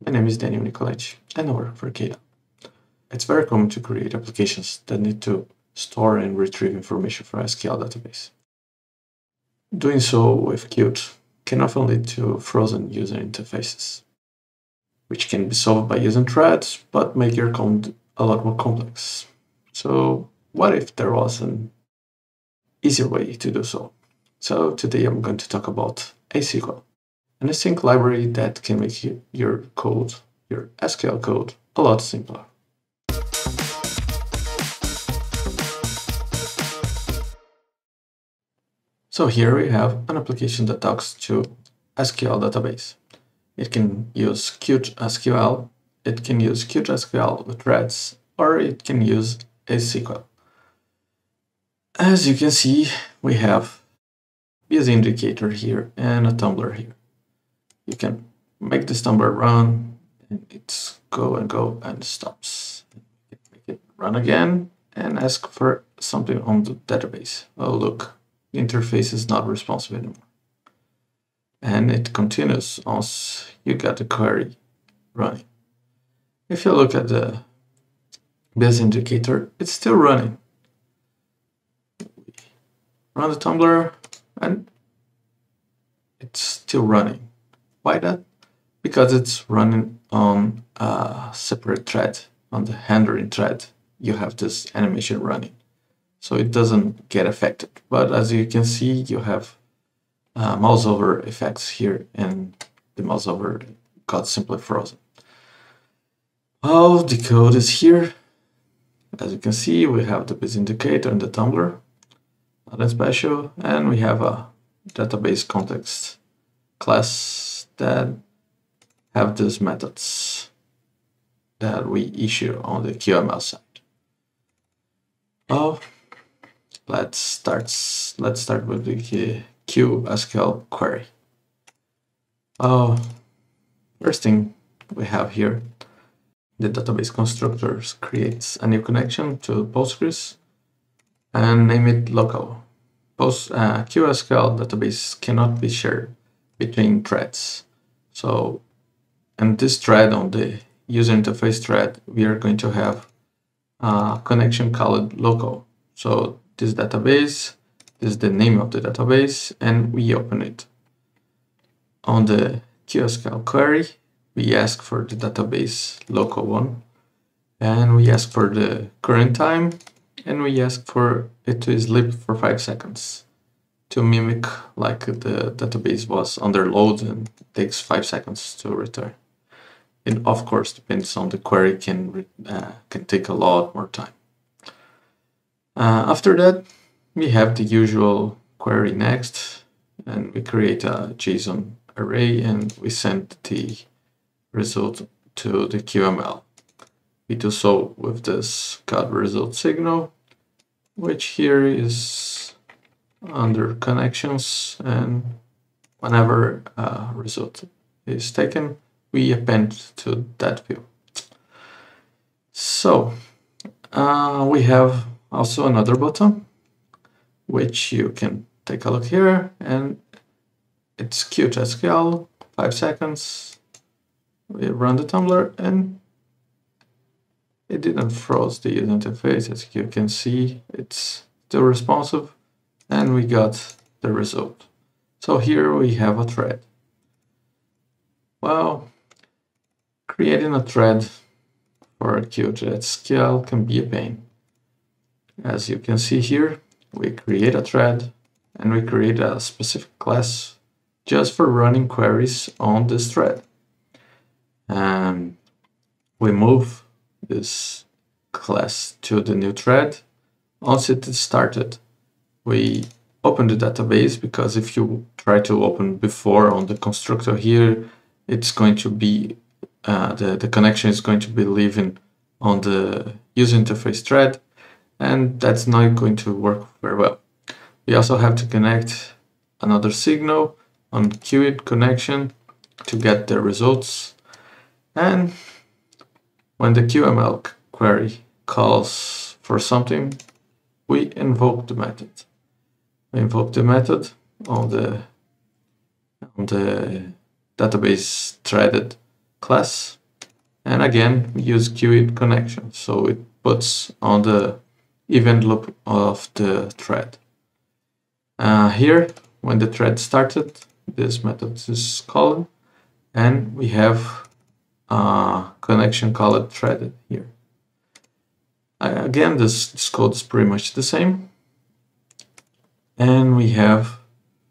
My name is Daniel Nicoletti and I work for KDAB. It's very common to create applications that need to store and retrieve information from SQL database. Doing so with Qt can often lead to frozen user interfaces, which can be solved by using threads, but make your code a lot more complex. So what if there was an easier way to do so? So today I'm going to talk about ASql, an async library that can make your code, your SQL code, a lot simpler. So here we have an application that talks to SQL database. It can use QtSql, it can use QtSql with threads, or it can use ASql. As you can see, we have busy indicator here and a tumbler here. You can make this tumbler run, and it's go and stops. Make it run again and ask for something on the database. Oh look, the interface is not responsive anymore. And it continues once you get the query running. If you look at the busy indicator, it's still running. Run the tumbler and it's still running. Why that? Because it's running on a separate thread, on the handling thread. You have this animation running, so it doesn't get affected. But as you can see, you have mouse over effects here, and the mouse over got simply frozen. Well, the code is here. As you can see, we have the busy indicator and the tumbler, nothing special, and we have a database context class that have these methods that we issue on the QML side. Well, let's start with the QtSql query. First thing we have here, the database constructors creates a new connection to Postgres and name it local. QtSql database cannot be shared between threads. So, in this thread, on the user interface thread, we are going to have a connection called local. So this database, this is the name of the database, and we open it. On the QtSql query, we ask for the database local one, and we ask for the current time, and we ask for it to sleep for 5 seconds to mimic like the database was under load and it takes 5 seconds to return. It of course depends on the query, can take a lot more time. After that, we have the usual query next, and we create a JSON array and we send the result to the QML. We do so with this got result signal, which here is under connections, and whenever a result is taken, we append to that view. So we have also another button, which you can take a look here, and it's QtSql, 5 seconds. We run the tumbler and it didn't froze the user interface. As you can see, it's still responsive, and we got the result. So here we have a thread. Well, creating a thread for QtSql can be a pain. As you can see here, we create a thread and we create a specific class just for running queries on this thread. And we move this class to the new thread. Once it is started, we open the database, because if you try to open before on the constructor here, it's going to be the connection is going to be leaving on the user interface thread, and that's not going to work very well. We also have to connect another signal on Qt connection to get the results, and when the QML query calls for something, we invoke the method. We invoke the method on the database threaded class, And again, we use QtSql connection, so it puts on the event loop of the thread. Here, when the thread started, this method is called, and we have a connection called threaded here. Again, this code is pretty much the same, and we have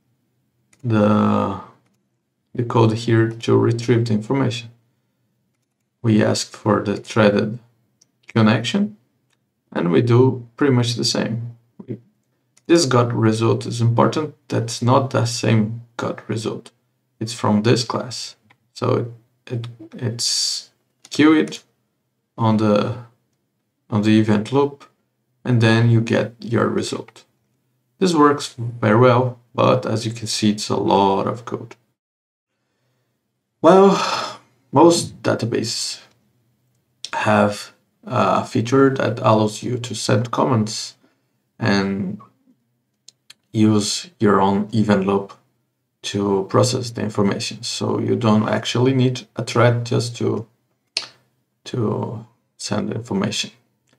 the code here to retrieve the information. We ask for the threaded connection, and we do pretty much the same. This got result is important. That's not the same got result. It's from this class, so it's queued on the event loop, and then you get your result. This works very well, but as you can see, it's a lot of code. Well, most databases have a feature that allows you to send comments and use your own event loop to process the information. So you don't actually need a thread just to send information,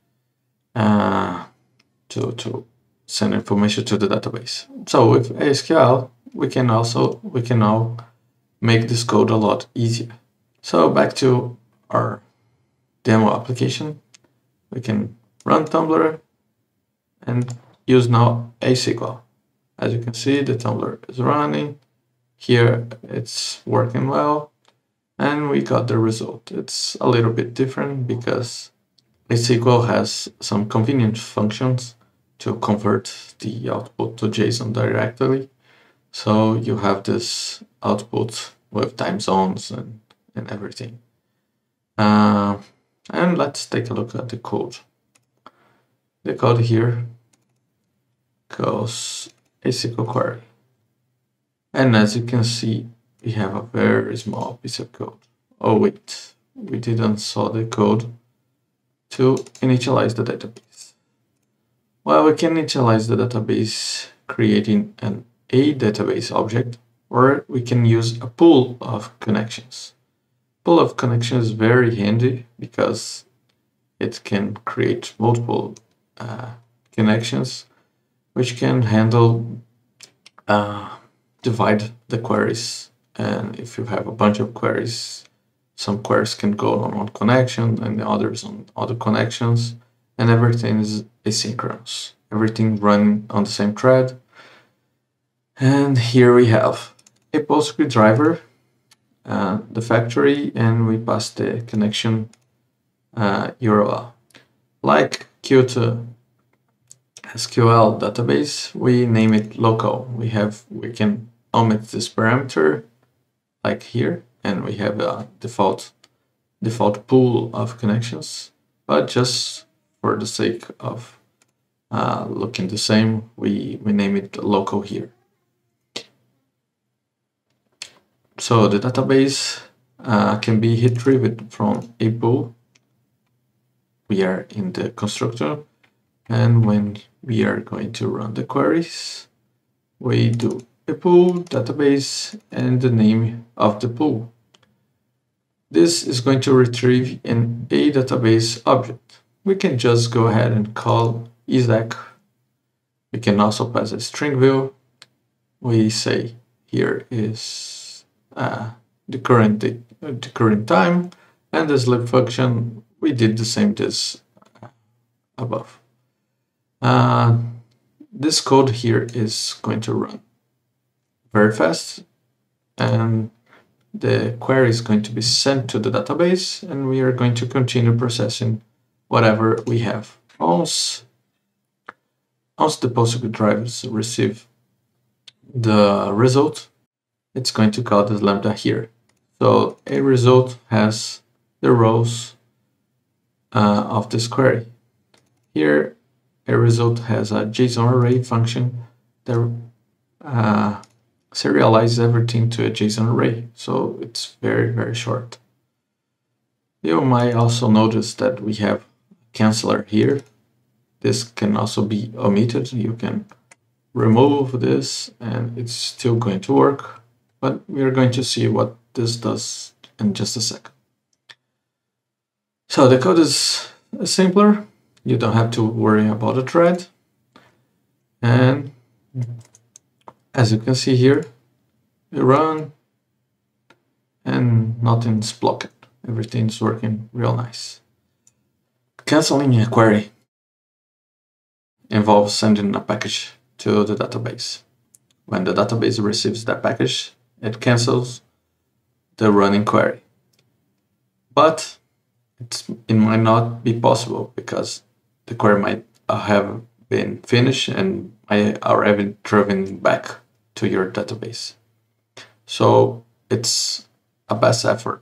to send information to the database. So with ASQL, we can now make this code a lot easier. So back to our demo application, we can run Tumblr and use now ASQL. As you can see, the Tumblr is running. Here it's working well, and we got the result. It's a little bit different because ASQL has some convenient functions to convert the output to JSON directly. So you have this output with time zones and everything. And let's take a look at the code. The code here goes ASQL query. And as you can see, we have a very small piece of code. Oh wait, we didn't saw the code to initialize the database. Well, we can initialize the database creating a database object, or we can use a pool of connections. Pool of connections is very handy because it can create multiple connections, which can handle divide the queries. And if you have a bunch of queries, some queries can go on one connection and the others on other connections, and everything is asynchronous. Everything run on the same thread. And here we have a PostgreSQL driver, the factory, and we pass the connection URL. Like QtSql database, we name it local. We can omit this parameter, like here, and we have a default pool of connections. But just for the sake of looking the same, we name it local here. So the database can be retrieved from a pool. We are in the constructor, and when we are going to run the queries, we do a pool database and the name of the pool. This is going to retrieve in a database object. We can just go ahead and call exec. We can also pass a string view. We say here is the current time, and the sleep function, we did the same as above. This code here is going to run very fast, and the query is going to be sent to the database, and we are going to continue processing whatever we have. Once the PostgreSQL drivers receive the result, it's going to call this lambda here. So a result has the rows of this query. Here, a result has a JSON array function that serializes everything to a JSON array. So it's very, very short. You might also notice that we have canceller here. This can also be omitted. You can remove this and it's still going to work, but we are going to see what this does in just a second. So the code is simpler. You don't have to worry about a thread. And as you can see here, you run and nothing's blocked. Everything's working real nice. Canceling a query involves sending a package to the database. When the database receives that package, it cancels the running query. But it might not be possible because the query might have been finished and might already driven back to your database. So it's a best effort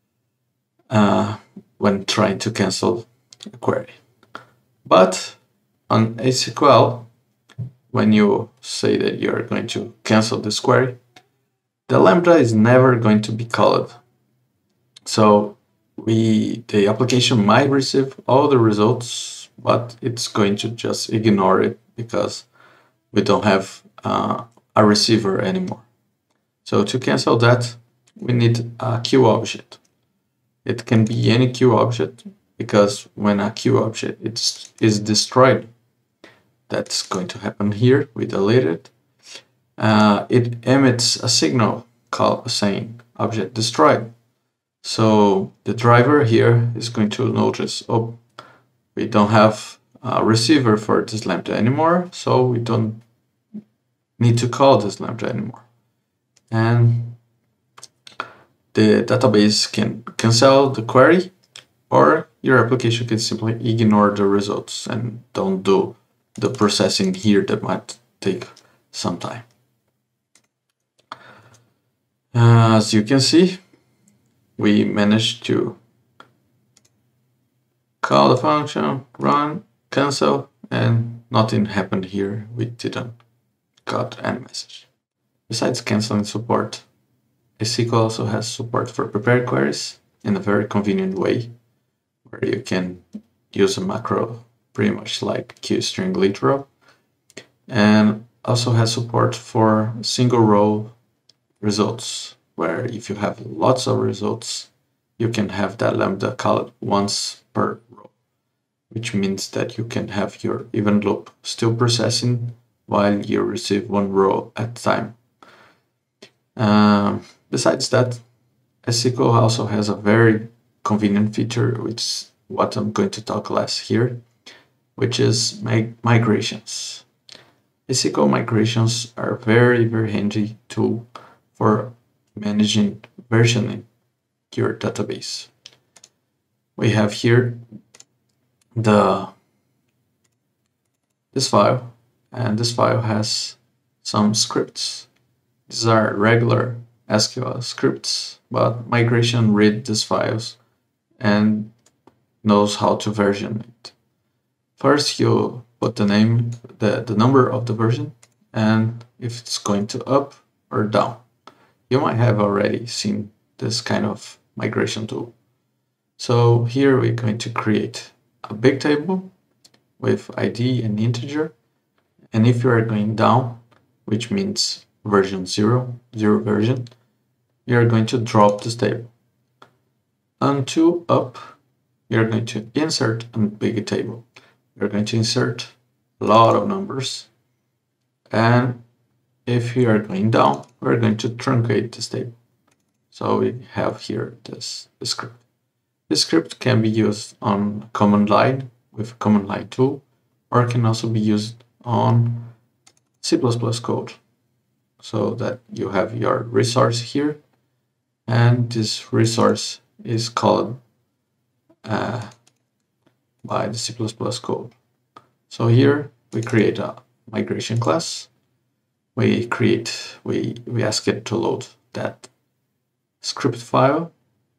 when trying to cancel a query. But on ASQL, when you say that you're going to cancel this query, the lambda is never going to be called. So the application might receive all the results, but it's going to just ignore it because we don't have a receiver anymore. So to cancel that, we need a Q object. It can be any Q object because when a Q object is destroyed, that's going to happen here. We delete it. It emits a signal saying object destroyed. So the driver here is going to notice, oh, we don't have a receiver for this lambda anymore, so we don't need to call this lambda anymore. And the database can cancel the query, or your application can simply ignore the results and don't do the processing here that might take some time. As you can see, we managed to call the function, run, cancel, and nothing happened here. We didn't got any message. Besides canceling support, ASQL also has support for prepared queries in a very convenient way, where you can use a macro pretty much like Qstring literal, and also has support for single row results, where if you have lots of results, you can have that lambda called once per row, which means that you can have your event loop still processing while you receive one row at a time. Besides that, SQL also has a very convenient feature, which is what I'm going to talk less here, which is migrations. SQL migrations are very, very handy tool for managing versioning your database. We have here this file, and this file has some scripts. These are regular SQL scripts, but migration reads these files and knows how to version it. First, you put the name, the number of the version, and if it's going to up or down. You might have already seen this kind of migration tool. So here we're going to create a big table with ID and integer. And if you are going down, which means version 0 version, you are going to drop this table. Until up, you're going to insert a big table. You're going to insert a lot of numbers. And if you are going down, we're going to truncate this table. So we have here this script. This script can be used on command line with a command line tool, or can also be used on C++ code, so that you have your resource here, and this resource is called by the C++ code. So here we create a migration class. We ask it to load that script file.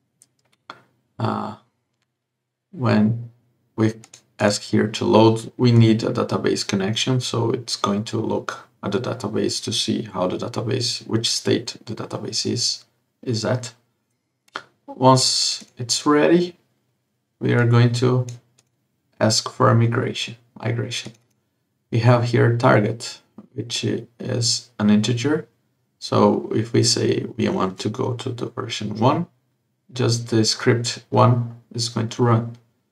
When we ask here to load, we need a database connection, so it's going to look at the database to see how the database, which state the database is at. Once it's ready, we are going to ask for a migration. We have here target, which is an integer. So if we say we want to go to the version 1, just the script 1 is going to run.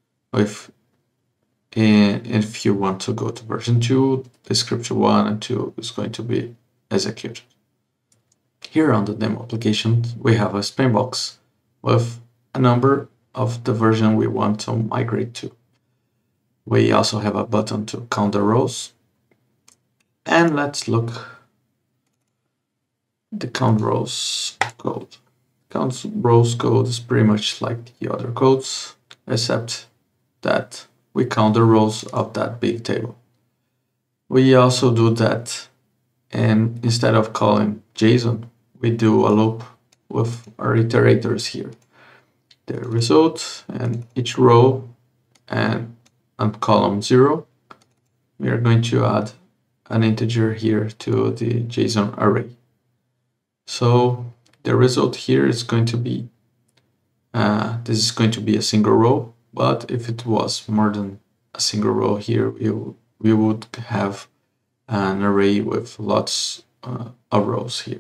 If you want to go to version 2, the script 1 and 2 is going to be executed. Here on the demo application, we have a spam box with a number of the version we want to migrate to. We also have a button to count the rows. And let's look the count rows code. Count rows code is pretty much like the other codes, except that we count the rows of that big table. We also do that, and instead of calling JSON, we do a loop with our iterators here. The result and each row, and on column 0, we are going to add an integer here to the JSON array. So the result here is going to be, this is going to be a single row, but if it was more than a single row here, we would have an array with lots of rows here.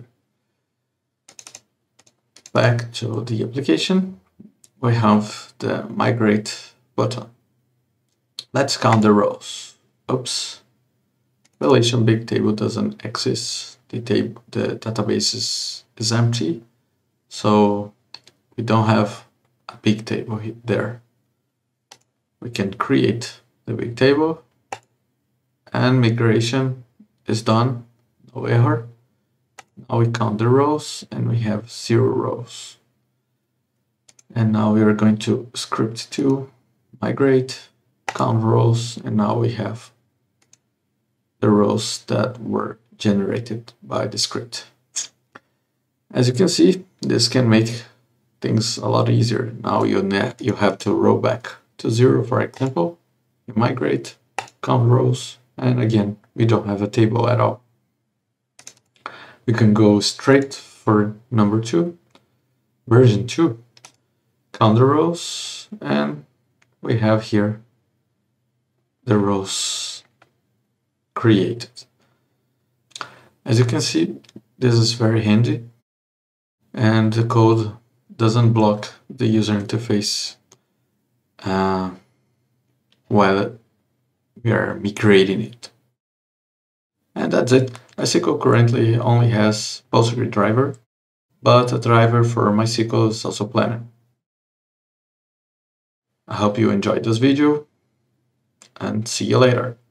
Back to the application, we have the migrate button. Let's count the rows. Oops, relation big table doesn't exist. The database is empty, so we don't have a big table there. We can create the big table, and migration is done, no error. Now we count the rows, and we have 0 rows. And now we are going to script 2, migrate, count rows, and now we have the rows that were generated by the script. As you can see, this can make things a lot easier. Now you have to roll back to 0, for example. You migrate, count rows, and again, we don't have a table at all. We can go straight for number 2, version 2, count the rows, and we have here the rows created. As you can see, this is very handy, and the code doesn't block the user interface while we are migrating it. And that's it. MySQL currently only has Postgre driver, but a driver for MySQL is also planned. I hope you enjoyed this video, and see you later.